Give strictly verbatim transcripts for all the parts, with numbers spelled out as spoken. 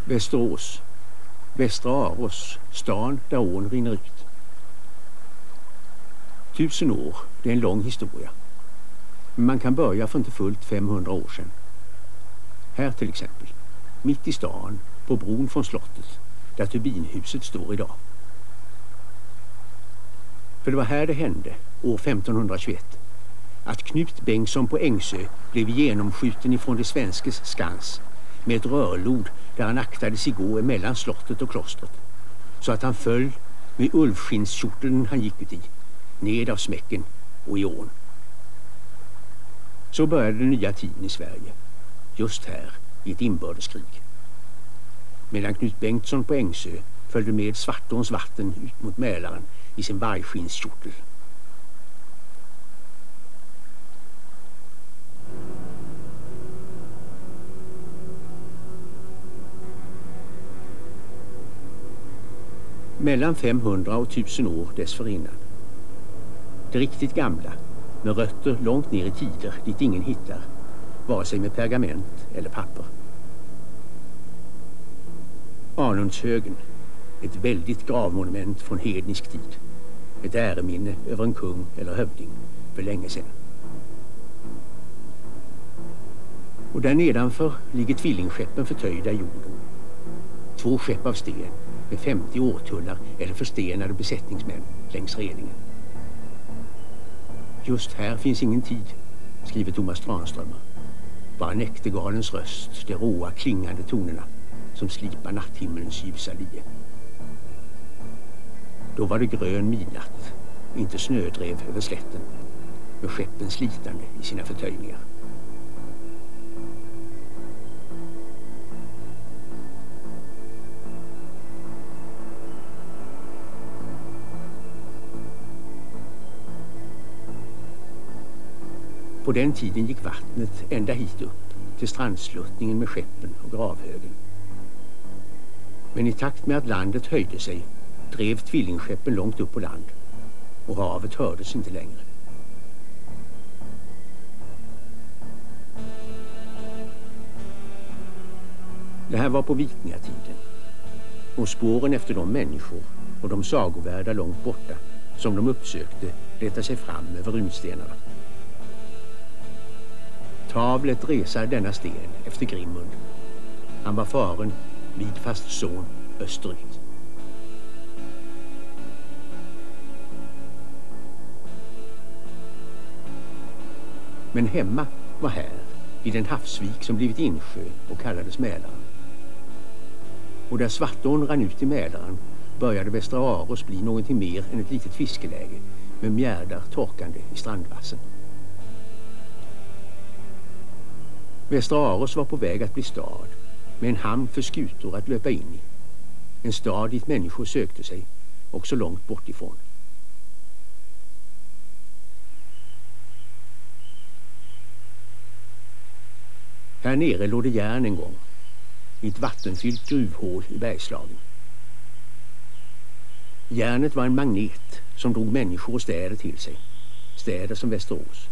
Västerås. Västra Aros, stan där ån rinner ut. Tusen år, det är en lång historia. Men man kan börja för inte fullt femhundra år sedan. Här till exempel, mitt i stan, på bron från slottet, där turbinhuset står idag. För det var här det hände, år femtonhundratjugoett, att Knut Bengtsson på Ängsö blev genomskjuten ifrån det svenskes skans med ett rörlod där han aktades gå emellan slottet och klostret, så att han föll med ulvskinnskjorteln han gick ut i, ned av smäcken och i ån. Så började den nya tiden i Sverige, just här i ett inbördeskrig. Medan Knut Bengtsson på Ängsö följde med Svartåns vatten ut mot Mälaren i sin vargskinnskjortel. Mellan femhundra och tusen år dessförinnan. Det riktigt gamla, med rötter långt ner i tider dit ingen hittar, vare sig med pergament eller papper. Arnundshögen, ett väldigt gravmonument från hednisk tid. Ett äreminne över en kung eller hövding för länge sedan. Och där nedanför ligger tvillingskeppen förtöjda i jorden. Två skepp av sten med femtio årtullar eller förstenade besättningsmän längs redningen. Just här finns ingen tid, skriver Thomas Tranströmer. Bara näktergalens röst, de råa klingande tonerna som slipar natthimmelens ljusa lie. Då var det grön midnatt, inte snödrev över slätten, med skeppen slitande i sina förtöjningar. På den tiden gick vattnet ända hit upp till strandsluttningen med skeppen och gravhögen. Men i takt med att landet höjde sig drev tvillingskeppen långt upp på land och havet hördes inte längre. Det här var på vikingatiden och spåren efter de människor och de sagovärda långt borta som de uppsökte letade sig fram över runstenarna. Tavlet resar denna sten efter Grimund. Han var faren, Vidfast son, österut. Men hemma var här, vid en havsvik som blivit insjö och kallades Mälaren. Och där Svartån rann ut i Mälaren började Västra Aros bli någonting mer än ett litet fiskeläge med mjärdar torkande i strandvassen. Västra Aros var på väg att bli stad, med en hamn för skutor att löpa in i. En stad dit människor sökte sig, också långt bortifrån. Här nere låg det järn en gång, i ett vattenfyllt gruvhål i Bergslagen. Järnet var en magnet som drog människor och städer till sig, städer som Västerås.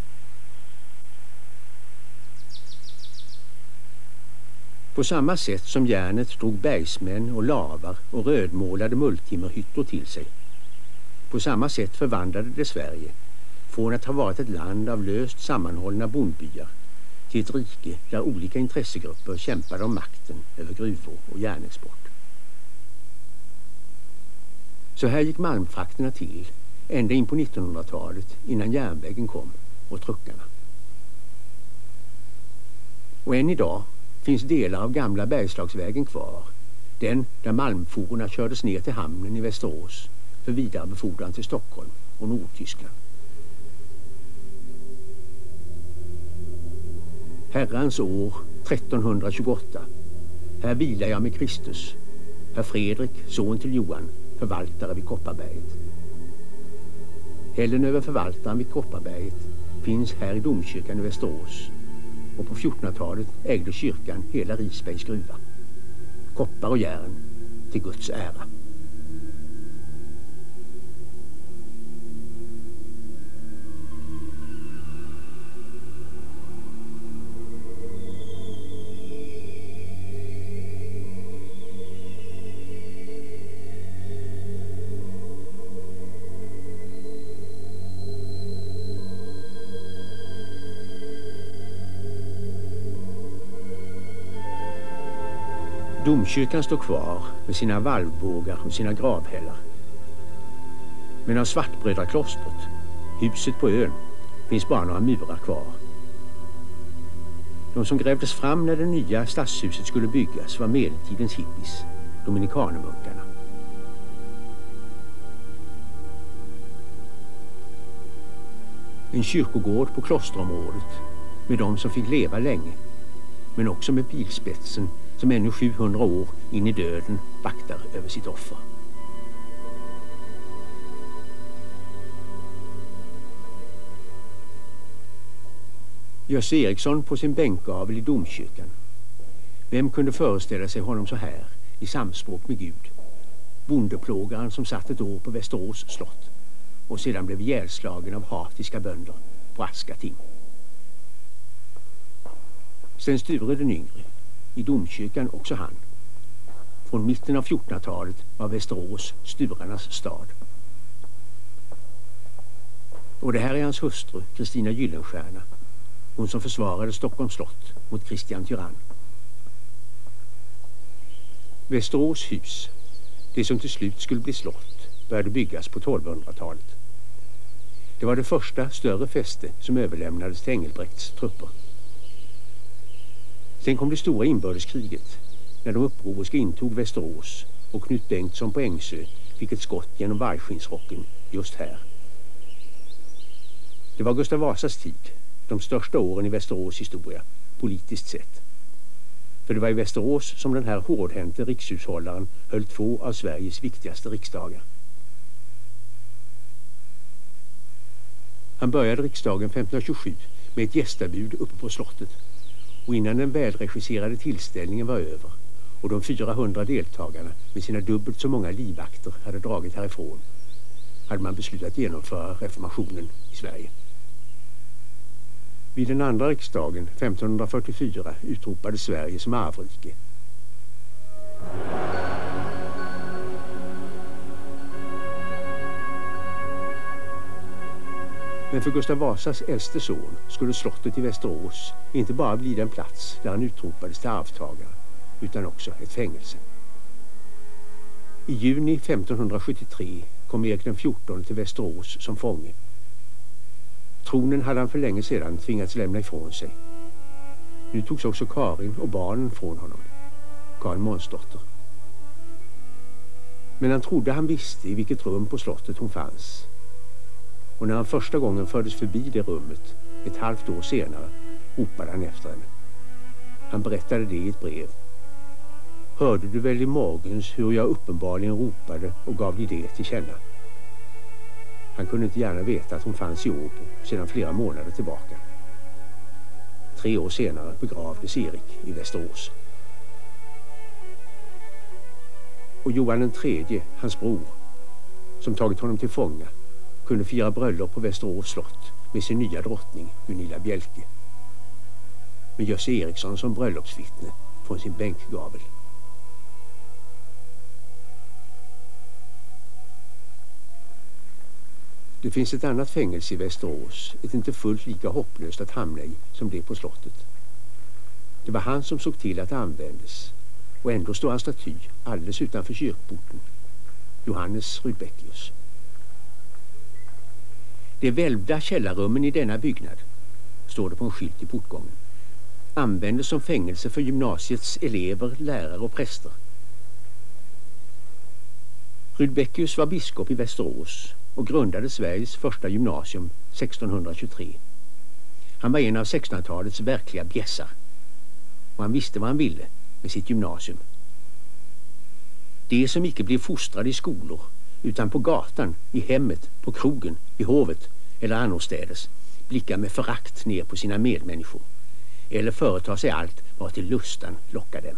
På samma sätt som järnet drog bergsmän och lavar och rödmålade multimmerhyttor till sig. På samma sätt förvandlade det Sverige från att ha varit ett land av löst sammanhållna bondbyar till ett rike där olika intressegrupper kämpade om makten över gruvor och järnexport. Så här gick malmfrakterna till ända in på nittonhundratalet innan järnvägen kom och truckarna. Och än idag finns delar av gamla Bergslagsvägen kvar. Den där malmfororna kördes ner till hamnen i Västerås för vidare befordran till Stockholm och Nordtyskland. Herrans år trettonhundratjugoåtta. Här vilar jag med Kristus. Herr Fredrik, son till Johan, förvaltare vid Kopparberget. Hällen över förvaltaren vid Kopparberget finns här i domkyrkan i Västerås. Och på fjortonhundratalet ägde kyrkan hela Risbergs gruva. Koppar och järn till Guds ära. Domkyrkan står kvar med sina valvbågar och sina gravhällar. Men av Svartbrödraklostret, huset på ön, finns bara några murar kvar. De som grävdes fram när det nya stadshuset skulle byggas var medeltidens hippies, dominikanermunkarna. En kyrkogård på klosterområdet med de som fick leva länge, men också med pilspetsen som ännu sjuhundra år in i döden vaktar över sitt offer. Jösse Eriksson på sin bänkgavel i domkyrkan. Vem kunde föreställa sig honom så här i samspråk med Gud? Bondeplågaren som satt ett år på Västerås slott och sedan blev ihjälslagen av hatiska bönder på Askating. Sen Sture den yngre, i domkyrkan också han. Från mitten av fjortonhundratalet var Västerås Sturarnas stad. Och det här är hans hustru, Kristina Gyllenstierna. Hon som försvarade Stockholms slott mot Kristian Tyrann. Västerås hus, det som till slut skulle bli slott, började byggas på tolvhundratalet. Det var det första större fäste som överlämnades till Engelbrekts trupper. Sen kom det stora inbördeskriget när de upproriska intog Västerås och Knut Bengtsson på Ängsö fick ett skott genom vargskinsrocken just här. Det var Gustav Vasas tid, de största åren i Västerås historia, politiskt sett. För det var i Västerås som den här hårdhänte rikshushållaren höll två av Sveriges viktigaste riksdagar. Han började riksdagen femtonhundratjugosju med ett gästabud uppe på slottet, och innan den välregisserade tillställningen var över och de fyrahundra deltagarna med sina dubbelt så många livvakter hade dragit härifrån, hade man beslutat genomföra reformationen i Sverige. Vid den andra riksdagen femtonhundrafyrtiofyra utropade Sverige som arvrike. Men för Gustav Vasas äldste son skulle slottet i Västerås inte bara bli den plats där han utropades till arvtagare, utan också ett fängelse. I juni femtonhundrasjuttiotre kom Erik den fjortonde till Västerås som fånge. Tronen hade han för länge sedan tvingats lämna ifrån sig. Nu togs också Karin och barnen från honom. Karin Månsdotter. Men han trodde han visste i vilket rum på slottet hon fanns. Och när han första gången fördes förbi det rummet, ett halvt år senare, ropade han efter henne. Han berättade det i ett brev. Hörde du väl i morgens hur jag uppenbarligen ropade och gav dig det till känna? Han kunde inte gärna veta att hon fanns i Åbo sedan flera månader tillbaka. Tre år senare begravdes Erik i Västerås. Och Johan den tredje, hans bror, som tagit honom till fånga, kunde fira bröllop på Västerås slott med sin nya drottning Gunilla Bjelke. Med Jösse Eriksson som bröllopsvittne från sin bänkgavel. Det finns ett annat fängelse i Västerås, ett inte fullt lika hopplöst att hamna i som det på slottet. Det var han som såg till att det användes, och ändå står en staty alldeles utanför kyrkporten. Johannes Rudbeckius. De välvda källarrummen i denna byggnad, står det på en skylt i portgången, användes som fängelse för gymnasiets elever, lärare och präster. Rudbeckius var biskop i Västerås och grundade Sveriges första gymnasium sextonhundratjugotre. Han var en av sextonhundratalets verkliga bjässar, och han visste vad han ville med sitt gymnasium. Det som icke blev fostrade i skolor, utan på gatan, i hemmet, på krogen, i hovet eller annorstädes, blickar med förakt ner på sina medmänniskor eller företar sig allt vad till lustan lockar dem.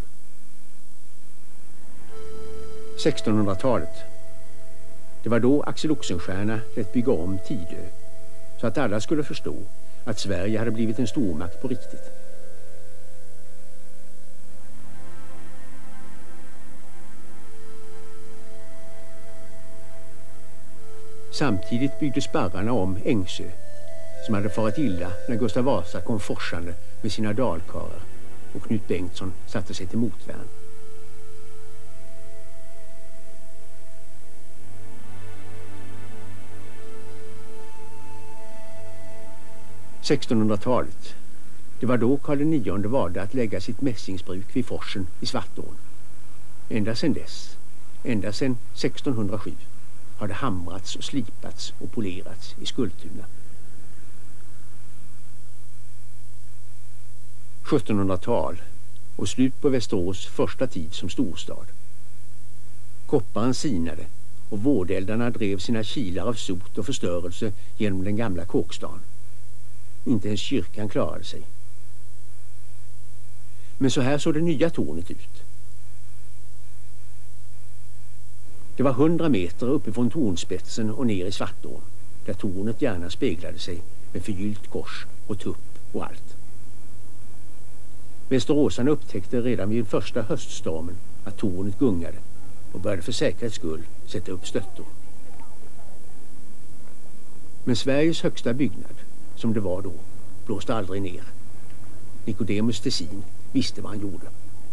sextonhundratalet. Det var då Axel Oxenstierna lät bygga om Tidö så att alla skulle förstå att Sverige hade blivit en stormakt på riktigt. Samtidigt byggde sparrarna om Ängsö, som hade farit illa när Gustav Vasa kom forsande med sina dalkarar och Knut Bengtsson satte sig till motvärn. sextonhundratalet. Det var då Karl den nionde valde att lägga sitt mässingsbruk vid forsen i Svartån. Ända sedan dess, ända sedan sextonhundrasju, har det hamrats och slipats och polerats i Skultuna. sjuttonhundratal och slut på Västerås första tid som storstad. Kopparen sinade och vårdeldarna drev sina kilar av sot och förstörelse genom den gamla kåkstan. Inte ens kyrkan klarade sig. Men så här såg det nya tornet ut. Det var hundra meter uppifrån tornspetsen och ner i Svartån, där tornet gärna speglade sig med förgyllt kors och tupp och allt. Västeråsarna upptäckte redan vid den första höststormen att tornet gungade och började för säkerhets skull sätta upp stöttor. Men Sveriges högsta byggnad, som det var då, blåste aldrig ner. Nicodemus Tessin visste vad han gjorde.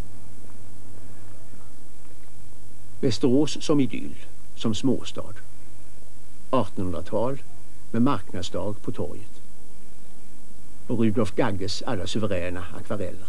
Västerås som idyll, som småstad. artonhundratal med marknadsdag på torget. Och Rudolf Gagges alla suveräna akvareller.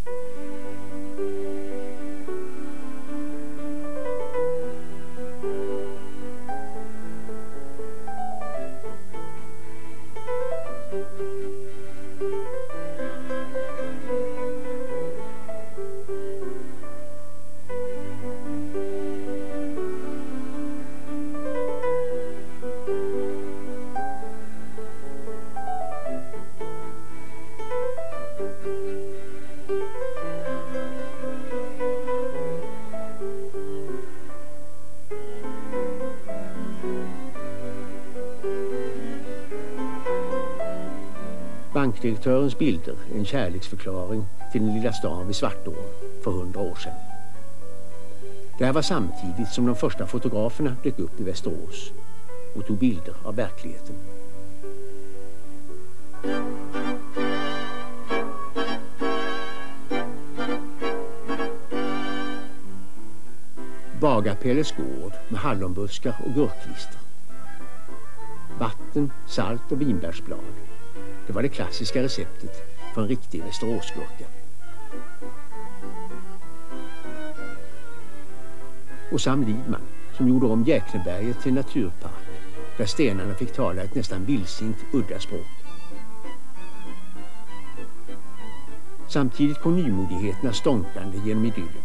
Bankdirektörens bilder är en kärleksförklaring till den lilla stan vid Svartån för hundra år sedan. Det här var samtidigt som de första fotograferna dök upp i Västerås och tog bilder av verkligheten. Bagarpelles gård med hallonbuskar och gurklister. Vatten, salt och vinbärsblad. Det var det klassiska receptet för en riktig Västeråsgurka. Och Sam Lidman som gjorde om Jäkneberget till naturpark där stenarna fick tala ett nästan vildsint udda språk. Samtidigt kom nymodigheterna stånkande genom idyllen.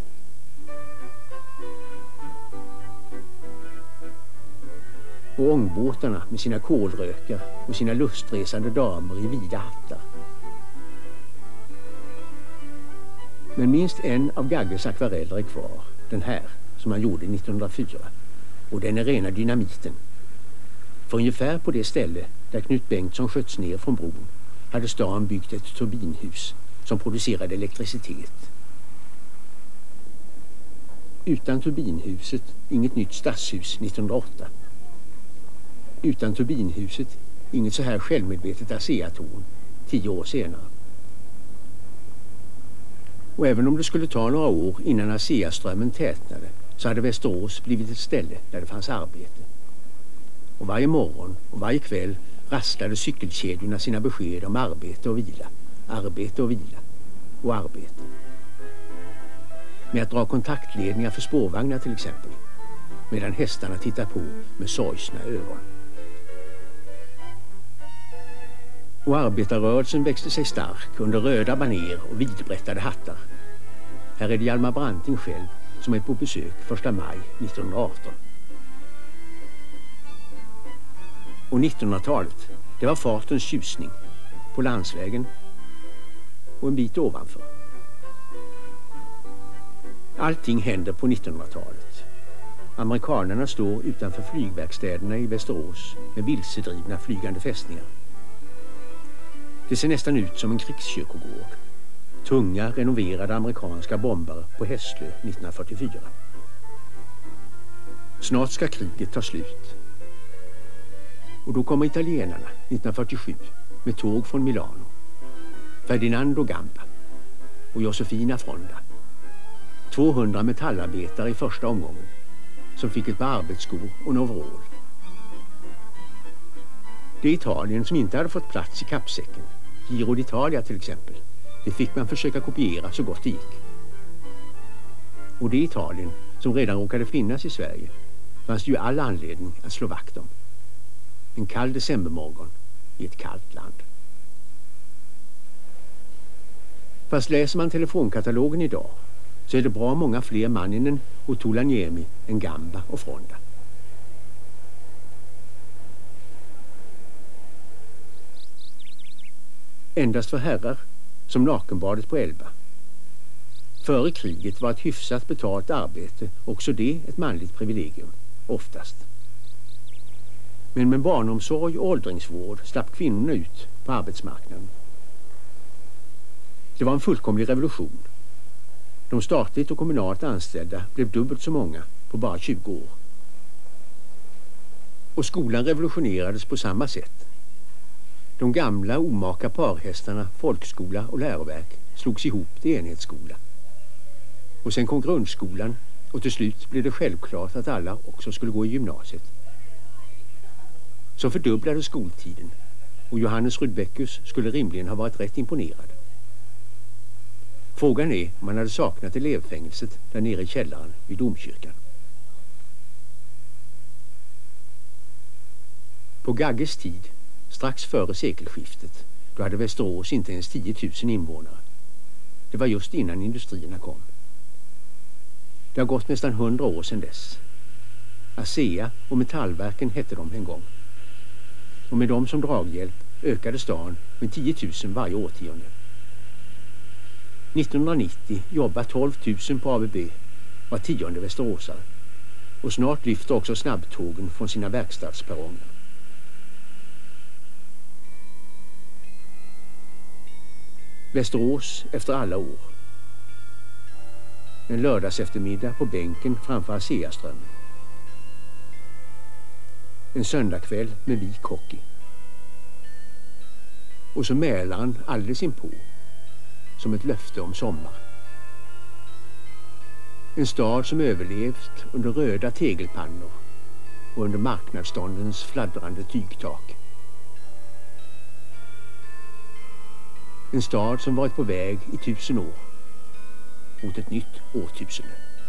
Och ångbåtarna med sina kolrökar och sina lustresande damer i vida hattar. Men minst en av Gagges akvareller är kvar, den här som han gjorde nittonhundrafyra. Och den är rena dynamiten. För ungefär på det ställe där Knut Bengtsson sköts ner från bron hade stan byggt ett turbinhus som producerade elektricitet. Utan turbinhuset inget nytt stadshus nittonhundraåtta. Utan turbinhuset inget så här självmedvetet ASEA-torn tio år senare. Och även om det skulle ta några år innan ASEA-strömmen tätnade så hade Västerås blivit ett ställe där det fanns arbete. Och varje morgon och varje kväll rasslade cykelkedjorna sina besked om arbete och vila, arbete och vila och arbete. Med att dra kontaktledningar för spårvagnar till exempel, medan hästarna tittar på med sorgsna ögon. Och arbetarrörelsen växte sig stark under röda baner och vidbrättade hattar. Här är det Hjalmar Branting själv som är på besök första maj nittonhundraarton. Och nittonhundratalet, det var fartens tjusning på landsvägen och en bit ovanför. Allting händer på nittonhundratalet. Amerikanerna står utanför flygverkstäderna i Västerås med vilsedrivna flygande fästningar. Det ser nästan ut som en krigskyrkogård. Tunga, renoverade amerikanska bombare på Hässlö nittonhundrafyrtiofyra. Snart ska kriget ta slut. Och då kommer italienarna nittonhundrafyrtiosju med tåg från Milano. Ferdinando Gamba och Josefina Fronda. tvåhundra metallarbetare i första omgången som fick ett par arbetsskor och en overall. Det Italien som inte hade fått plats i kappsäcken, Giro d'Italia till exempel, det fick man försöka kopiera så gott det gick. Och det Italien som redan råkade finnas i Sverige fanns det ju all anledning att slå vakt om. En kall decembermorgon i ett kallt land. Fast läser man telefonkatalogen idag så är det bra många fler Manninen och Tulaniemi än Gamba och Fronda. Endast för herrar, som Nakenbadet på Elba. Före kriget var ett hyfsat betalt arbete också det ett manligt privilegium, oftast. Men med barnomsorg och åldringsvård slapp kvinnorna ut på arbetsmarknaden. Det var en fullkomlig revolution. De statligt och kommunalt anställda blev dubbelt så många på bara tjugo år. Och skolan revolutionerades på samma sätt. De gamla omaka parhästarna, folkskola och läroverk slogs ihop till enhetsskola. Och sen kom grundskolan och till slut blev det självklart att alla också skulle gå i gymnasiet. Så fördubblades skoltiden och Johannes Rudbeckus skulle rimligen ha varit rätt imponerad. Frågan är om man hade saknat elevfängelset där nere i källaren vid domkyrkan. På Gagges tid, strax före sekelskiftet, då hade Västerås inte ens tio tusen invånare. Det var just innan industrierna kom. Det har gått nästan hundra år sedan dess. ASEA och Metallverken hette de en gång. Och med dem som draghjälp ökade stan med tio tusen varje årtionde. nittonhundranittio jobbar tolv tusen på A B B, var tionde västeråsare. Och snart lyfter också snabbtågen från sina verkstadsperronger. Västerås efter alla år. En lördags eftermiddag på bänken framför ASEA-strömmen. En söndagkväll med vik hockey. Och så Mälaren alldeles inpå. Som ett löfte om sommar. En stad som överlevt under röda tegelpannor och under marknadsståndens fladdrande tygtak. En stad som varit på väg i tusen år mot ett nytt årtusende.